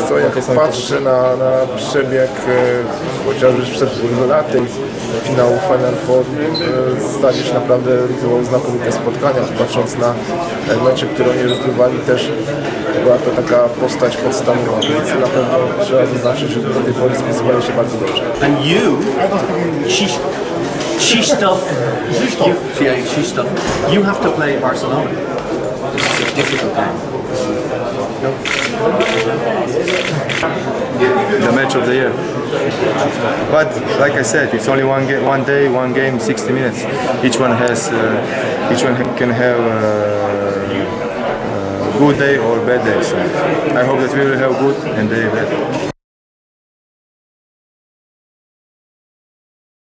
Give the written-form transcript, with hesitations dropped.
co, jak patrzę na przebieg chociażby przed 2 laty finału Final Four, stali się naprawdę znakomite spotkania. Patrząc na mecze, które oni rozgrywali, też była to taka postać podstawowa, więc na pewno trzeba zaznaczyć, że do tej pory spisywali się bardzo dobrze. And you, you have to play Barcelona. It's a difficult game. The match of the year. But like I said, it's only one day, one game, 60 minutes. Each one can have a good day or bad day. So I hope that we will have good and day bad.